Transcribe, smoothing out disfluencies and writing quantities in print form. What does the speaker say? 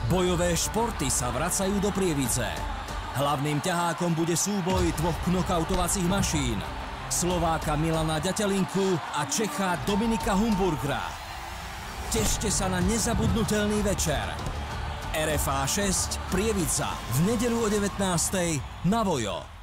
Bojové športy sa vracajú do Prievidze. Hlavným ťahákom bude súboj dvoch knockoutovacích mašín. Slováka Milana Ďatelinku a Čecha Dominika Humburgera. Tešte sa na nezabudnutelný večer. RFA 6 Prievidza v nedeľu o 19:00 na Vojo.